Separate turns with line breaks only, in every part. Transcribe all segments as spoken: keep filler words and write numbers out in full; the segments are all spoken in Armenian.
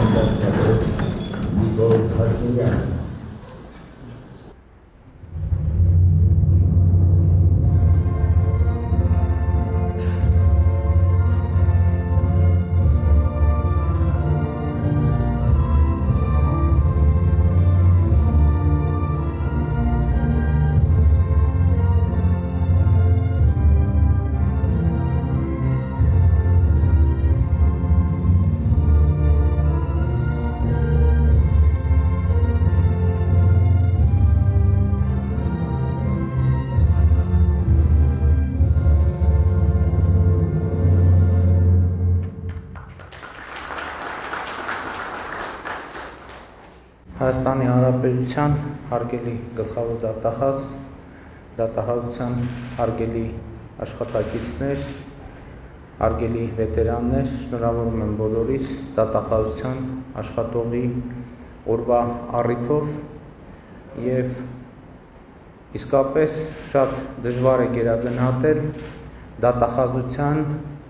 Հայաստանի Հանրապետության հարգելի գլխավոր դատախազ, դատախազության հարգելի աշխատակիցներ, հարգելի վետերաններ, շնորհավորում եմ բոլորիս դատախազության աշխատողի օրվա առիթով եւ իսկապես շատ դժվար է գերագնահատել դատախազության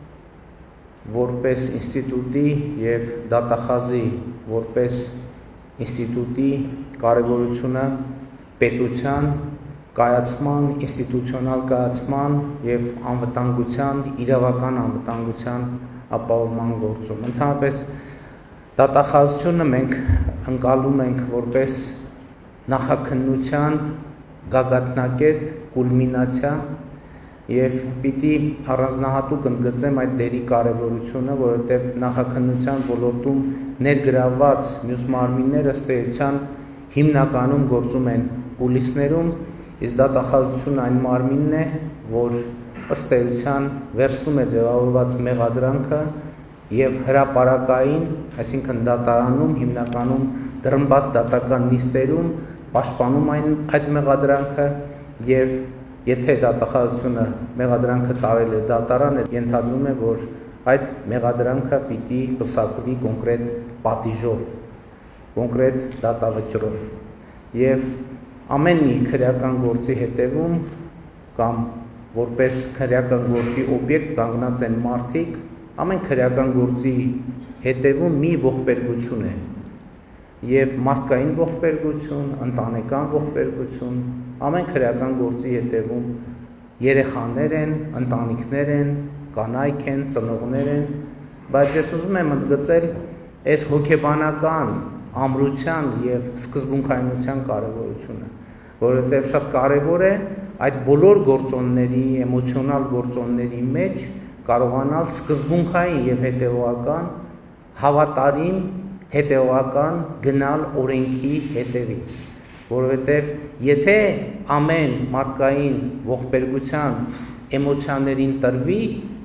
որպես ինստիտուտի եւ դատախազի որպես ինստիտուտի կարևորությունը պետության կայացման, ինստիտուցիոնալ կայացման եւ անվտանգության, իրավական անվտանգության ապահովման գործում։ Ընդհանրապես դատախազությունը մենք ընկալում ենք որպես նախաքննության գագաթնակետ, կուլմինացիա եւ պիտի առանձնահատուկ ընդգծեմ այդ դերի կարևորությունը, որովհետեւ նախաքննության ոլորտում ներգրավված մյուս մարմինները ըստ էության հիմնականում գործում են կուլիսներում, իսկ դատախազությունը այն մարմինն է, որ ըստ էության վերցնում է ձևավորված մեղադրանքը եւ հրապարակային, այսինքն դատարանում հիմնականում դրմբաց դատական նիստերում պաշտպանում այն այդ մեղադրանքը եւ եթե դատախազությունը մեղադրանքը տարել է դատարան, ենթադրում է, որ այդ մեղադրանքը պիտի պսակվի կոնկրետ պատիժով, կոնկրետ դատավճռով եւ ամեն մի քրեական գործի հետևում կամ որպես քրեական գործի օբյեկտ կանգնած են մարդիկ, ամեն քրեական գործի հետևում մի ողբերգություն է եւ մարդկային ողբերգություն, ընտանեկան ողբերգություն, ամեն քրեական գործի հետևում երեխաներ են, ընտանիքներ են, կանայք են, ծնողներ են, բայց ես ուզում եմ ընդգծել այս հոգեբանական ամրության եւ սկզբունքայնության կարեւորությունը, որովհետեւ շատ կարեւոր է այդ բոլոր գործոնների, էմոցիոնալ գործոնների մեջ կարողանալ սկզբունքային եւ հետեւողական հավատարիմ հետեւողական գնալ օրենքի հետևից, որովհետև եթե ամեն մարդկային ողբերգության էմոցիաներին տրվի,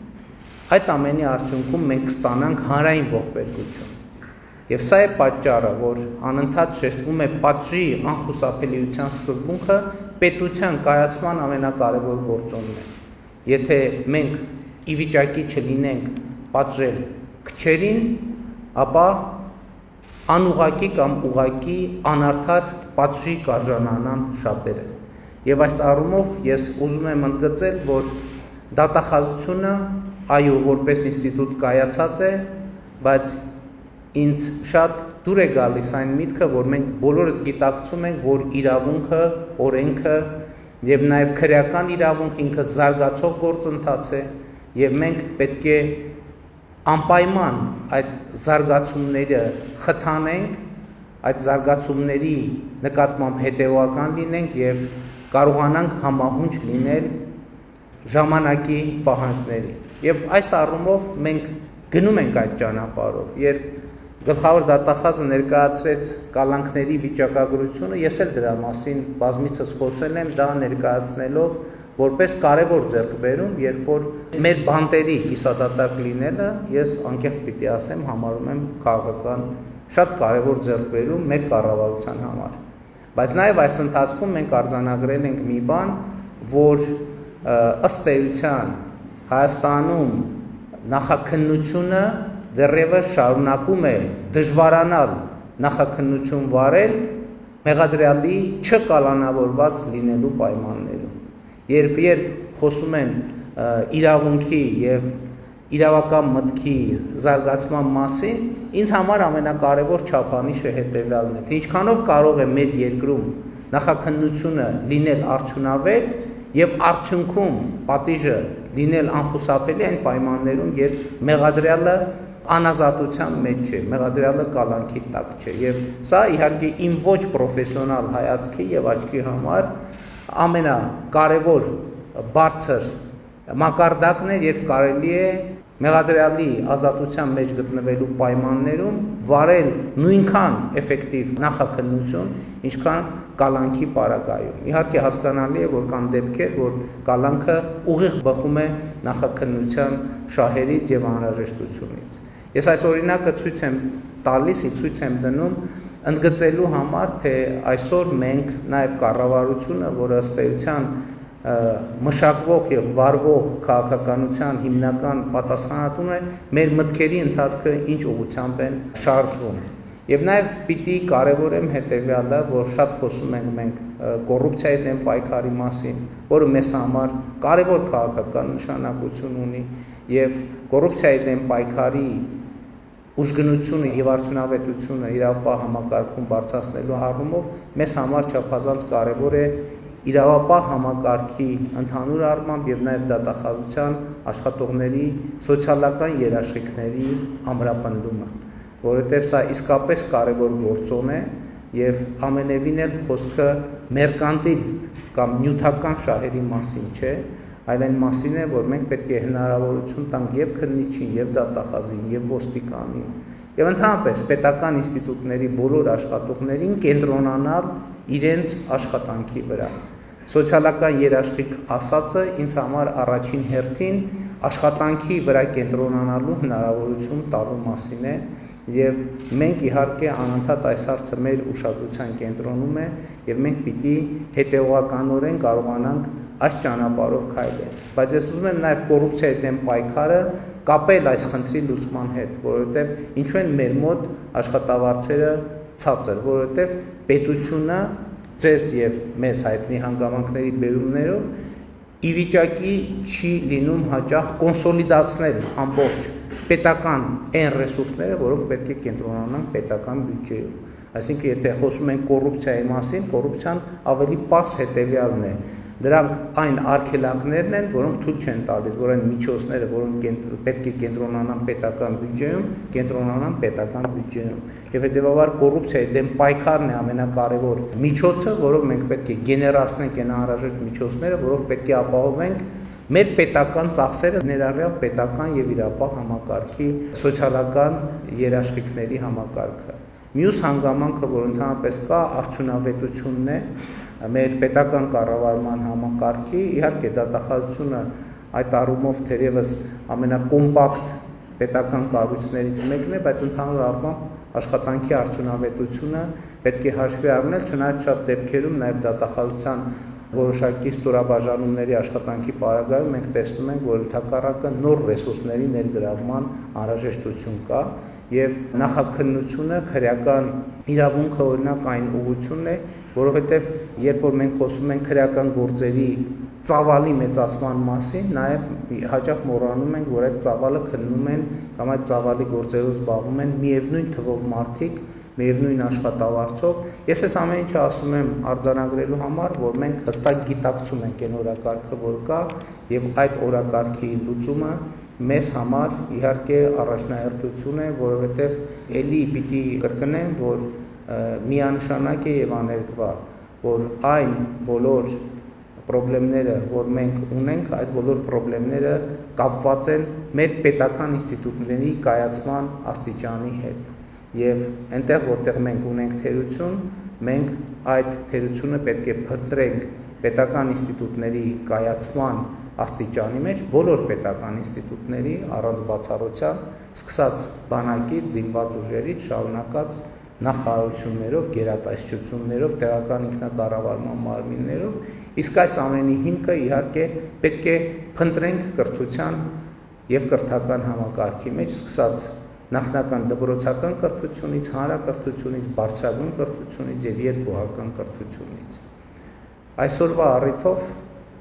այդ ամենի արդյունքում մենք կստանանք հանրային ողբերգություն։ Եվ սա է պատճառը, որ անընդհատ շեշտվում է պատժի անխուսափելիության սկզբունքը պետության կայացման ամենակարևոր գործոնն է։ Եթե մենք ի վիճակի չլինենք պատժել քչերին, ապա անուղակի կամ ուղակի անարդար պատժի կարժանանան շատերը։ Եվ այս առումով ես ուզում եմ ընդգծել, որ դատախազությունը այո որպես ինստիտուտ կայացած է, բայց ինձ շատ դուր է գալիս այն միտքը, որ մենք բոլորս գիտակցում ենք, որ իրավունքը, օրենքը եւ նաեւ քրեական իրավունքը ինքը զարգացող գործընթաց է եւ մենք պետք է անպայման այդ զարգացումները խթանենք, այդ զարգացումների նկատմամբ հետևողական լինենք եւ կարողանանք համահունչ լինել ժամանակի պահանջների։ Եվ այս առումով մենք գնում ենք այդ ճանապարհով։ Երբ գլխավոր դատախազը ներկայացրեց կալանքների վիճակագրությունը, ես էլ դրա մասին բազմիցս խոսել եմ, դա ներկայացնելով որպես կարևոր ձեռքբերում, երբ որ մեր բանտերի կիսադատակ լինելը, ես անկեղծ պիտի ասեմ, համարում եմ քաղաքական շատ կարևոր ձեռքբերում մեր կառավարության համար։ Բայց նաև այս ընթացքում մենք արձանագրել ենք մի բան, որ ըստ էության Հայաստանում նախաքննությունը դեռևս շարունակում է դժվարանալ նախաքննություն վարել մեղադրյալի չկալանավորված լինելու պայմաններում։ Երբ երբ խոսում են իրավունքի եւ իրավական մտքի զարգացման մասին ինձ համար ամենակարևոր չափանիշը հետևյալն է, թե ինչքանով կարող է մեր երկրում նախաքննությունը լինել արդյունավետ եւ արդյունքում պատիժը լինել անխուսափելի այն պայմաններում, երբ մեղադրյալը անազատության մեջ չէ, մեղադրյալը կալանքի տակ չէ, եւ սա իհարկե իմ ոչ պրոֆեսիոնալ հայացքի եւ աչքի համար ամենակարևոր բարձր մակարդակն է, երբ կարելի է մեղադրյալի ազատության մեջ գտնվելու պայմաններում վարել նույնքան էֆեկտիվ նախաքննություն, ինչքան կալանքի պարագայում։ Իհարկե հասկանալի է, որ կան դեպքեր, որ կալանքը ուղիղ բխում է նախաքննության շահերից եւ անհրաժեշտությունից։ Ես այս օրինակը ցույց եմ տալիս, ցույց եմ դնում ընդգծելու համար, թե այսօր մենք նաեւ կառավարությունը, որը ըստ էության մշակվող եւ վարվող քաղաքականության հիմնական պատասխանատուն է, մեր մտքերի ընթացքը ինչ ուղղությամբ են շարժվում։ Եվ նաեւ պիտի կարևորեմ հետեւյալը, որ շատ խոսում ենք մենք կոռուպցիայի դեմ պայքարի մասին, որը մեզ համար կարևոր քաղաքական նշանակություն ունի, եւ կոռուպցիայի դեմ պայքարի ուժգնությունը եւ արդյունավետությունը իրավապահ համակարգում բարձրացնելու առումով մեզ համար չափազանց կարևոր է իրավապահ համակարգի ընդհանուր առմամբ եւ նաեւ դատախազության աշխատողների սոցիալական երաշխիքների ամրապնդումը, որովհետեւ սա իսկապես կարևոր գործոն է եւ ամենևին էլ խոսքը մերկանտիլ կամ նյութական շահերի մասին չէ, այլ այն մասին է, որ մենք պետք է հնարավորություն տանք եւ քննիչին, եւ դատախազին, եւ ոստիկանին, եւ ընդհանրապես պետական ինստիտուտների բոլոր աշխատողներին կենտրոնանալ իրենց աշխատանքի վրա։ Սոցիալական երաշխիք ասածը ինձ համար առաջին հերթին աշխատանքի վրա կենտրոնանալու հնարավորություն տալու մասին է, եւ մենք իհարկե անընդհատ այս հարցը մեր ուշադրության կենտրոնում է, եւ մենք պիտի հետեւողականորեն կարողանանք այս ճանապարհով քայլել։ Բայց ես ուզում եմ նաեւ կոռուպցիայի դեմ պայքարը կապել այս խնդրի լուծման հետ, որովհետեւ ինչու են մեր մոտ աշխատավարձերը ցածր, որովհետեւ պետությունը ձեզ եւ մեզ հայտնի հանգամանքների բերումներով ի վիճակի չի լինում հաճախ կոնսոլիդացնել ամբողջ պետական այն ռեսուրսները, որոնք պետք է կենտրոնանան պետական բյուջեում։ Այսինքն, եթե խոսում ենք կոռուպցիայի մասին, կոռուպցիան ավելի պարզ հետեւյալն է։ Դրանք այն արգելակներն են, որոնք թույլ չեն տալիս, որ այն միջոցները, որոնք պետք է կենտրոնանան պետական բյուջեում, կենտրոնանան պետական բյուջեում։ Եվ հետեւաբար կոռուպցիայի դեմ պայքարն է ամենակարևոր միջոցը, որով մենք պետք է գեներացնենք այն անհրաժեշտ միջոցները, որով պետք է ապահովենք մեր պետական ծախսերը, ներառյալ պետական եւ իրավապահ համակարգի սոցիալական երաշխիքների համակարգը։ Մյուս հանգամանքը, որ ընդհանրապես կա, արդյունավետությունն է մեր պետական կառավարման համակարգի, իհարկե դատախազությունը այդ առումով թերևս ամենակոմպակտ պետական կառույցներից մեկն է, բայց ընդհանուր առմամբ աշխատանքի արդյունավետությունը պետք է հաշվի առնել, չնայած շատ դեպքերում նաև դատախազության որոշակի ստորաբաժանումների աշխատանքի պարագայում մենք տեսնում ենք, որ ընդհակառակը նոր ռեսուրսների ներգրավման անհրաժեշտություն կա եւ նախաքննությունը քրեական իրավունքը օրինակ այն ուղղությունն է, որովհետեւ երբ որ մենք խոսում ենք քրեական գործերի ծավալի մեծացման մասին, նաև հաճախ մոռանում ենք, որ այդ ծավալը քննում են կամ այդ ծավալի գործերով զբաղվում են միևնույն թվով մարդիկ, միևնույն աշխատավարձով։ Ես այս ամեն ինչը ասում եմ արձանագրելու համար, որ մենք հստակ գիտակցում ենք այն օրակարգը, որ կա, եւ այդ օրակարգի լուծումը մեզ համար իհարկե առաջնահերթություն է, որովհետեւ ելի պիտի կրկնեմ, որ միանշանակ է եւ աներկբա, որ այն բոլոր պրոբլեմները, որ մենք ունենք, այդ բոլոր պրոբլեմները կապված են մեր պետական ինստիտուտների կայացման աստիճանի հետ։ Եվ այնտեղ, որտեղ մենք ունենք թերություն, մենք այդ թերությունը պետք է փնտրենք պետական ինստիտուտների կայացման աստիճանի մեջ, բոլոր պետական ինստիտուտների առանց բացառության, սկսած բանակից, զինված ուժերից, շարունակած նախարարություններով, գերատեսչություններով, տեղական ինքնակառավարման մարմիններով, իսկ այս ամենի հիմքը իհարկե պետք է փնտրենք կրթության եւ կրթական համակարգի մեջ, սկսած նախնական դպրոցական կրթությունից, հանրակրթությունից, բարձրագույն կրթությունից եւ երկուհական կրթությունից։ Այսօրվա առիթով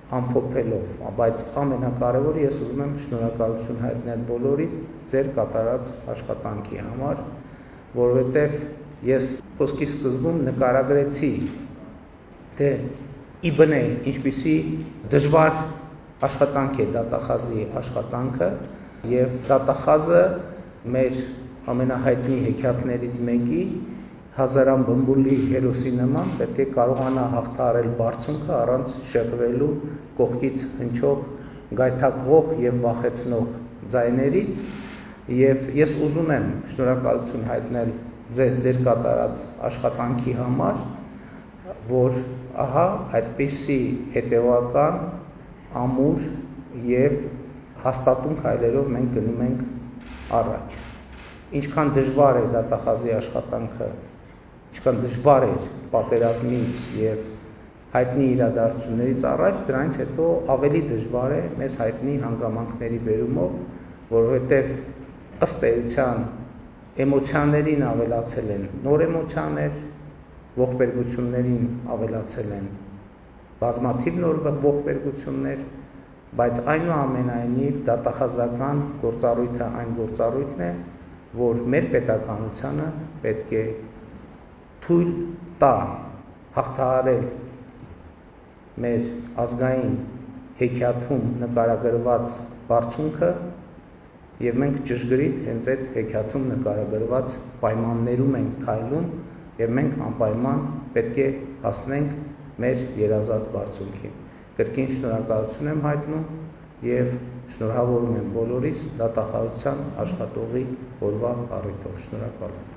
ամփոփելով, բայց ամենակարևորը ես ուզում եմ շնորհակալություն հայտնել բոլորի ձեր կատարած աշխատանքի համար, որովհետև ես խոսքի սկզբում նկարագրեցի, թե իբնե ինչպիսի դժվար աշխատանք է դատախազի աշխատանքը, եւ դատախազը մեր ամենահայտնի հեքիաթներից մեկի Հազարան բմբուլի հերոսի նման պետք է կարողանա հաղթահարել բարձունքը առանց շեղվելու կողքից հնչող գայթակղող եւ վախեցնող ձայներից եւ ես ուզում եմ շնորհակալություն հայտնել ձեզ ձեր կատարած աշխատանքի համար, որ ահա այդպիսի հետեւական ամուր եւ հաստատուն քայլերով մենք գնում ենք առաջ։ Ինչքան դժվար է դատախազի աշխատանքը, ինչքան դժվար էր պատերազմից եւ հայտնի իրադարձություններից առաջ, դրանից հետո ավելի դժվար է մեզ հայտնի հանգամանքների բերումով, որովհետեւ ըստ էության էմոցիաներին ավելացել են նոր էմոցիաներ, ողբերգություններին ավելացել են բազմաթիվ նոր ողբերգություններ, բայց այնուամենայնիվ դատախազական գործառույթը այն գործառույթն է, որ մեր պետականությանը պետք է թույլ տա հաղթահարել մեր ազգային հեքիաթում նկարագրված բարձունքը եւ մենք ճշգրիտ հենց այդ հեքիաթում նկարագրված պայմաններում ենք քայլում եւ մենք անպայման պետք է հասնենք մեր երազած բարձունքին։ Կրկին շնորհակալություն եմ հայտնում եւ շնորհավորում եմ բոլորիս դատախազության աշխատողի օրվա առիթով։ Շնորհակալ եմ։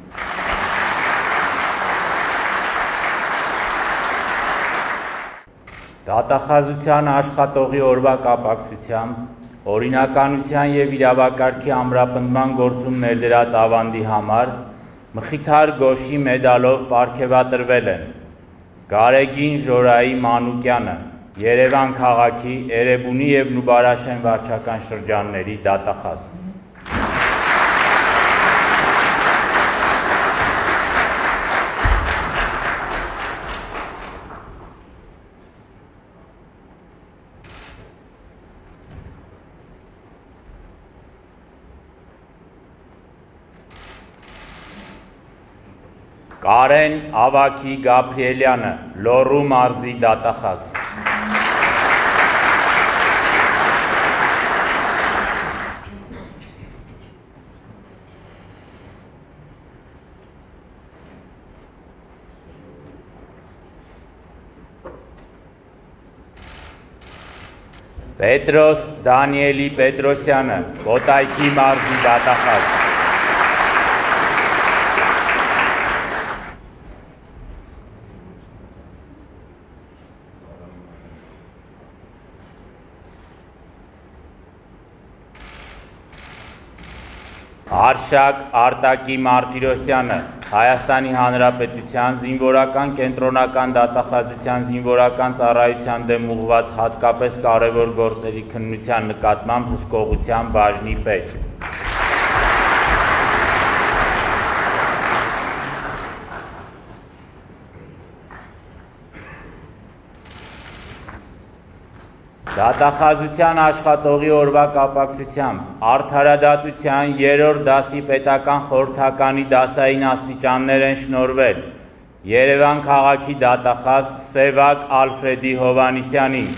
Դատախազության աշխատողի օրվա կապակցությամբ օրինականության եւ իրավակարգի ամրապնդման գործում ներդրած ավանդի համար Մխիթար Գոշի մեդալով պարգևատրվել են Գարեգին Ժորայի Մանուկյանը, Երևան քաղաքի Էրեբունի եւ Նուբարաշեն վարչական շրջանների դատախազ։ Կարեն Ավակի Գաբրիելյանը, Լոռու մարզի դատախազ։ Պետրոս Դանիելի Պետրոսյանը, Կոտայքի մարզի դատախազ։ Արշակ Արտակի Մարտիրոսյանը, Հայաստանի Հանրապետության զինվորական կենտրոնական դատախազության զինվորական ծառայության դեմ ուղղված հատկապես կարևոր գործերի քննության նկատմամբ հսկողության բաժնի պետ։ Դատախազության աշխատողի օրվա կապակցությամբ արդարադատության երրորդ դասի պետական խորհրդականի դասային աստիճաններ են շնորհվել Երևան քաղաքի դատախազ Սևակ Ալֆրեդի Հովանիսյանին,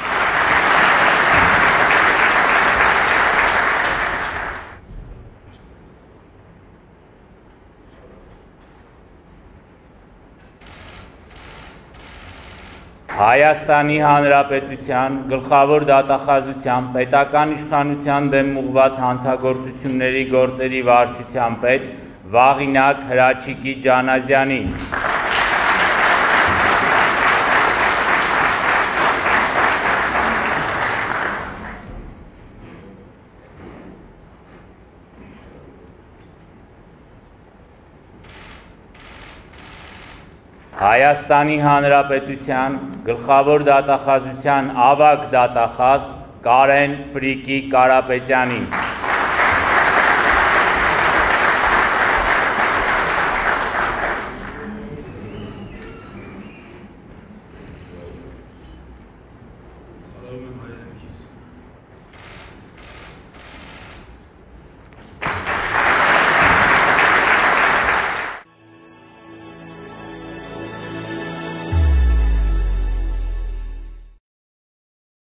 Հայաստանի Հանրապետության գլխավոր դատախազության պետական իշխանության դեմ ուղղված հանցագործությունների գործերի վարչության պետ Վաղինակ Հրաչիկի Ջանազյանին, Հայաստանի Հանրապետության գլխավոր դատախազության ավագ դատախազ Կարեն Ֆրիկի Կարապետյանին,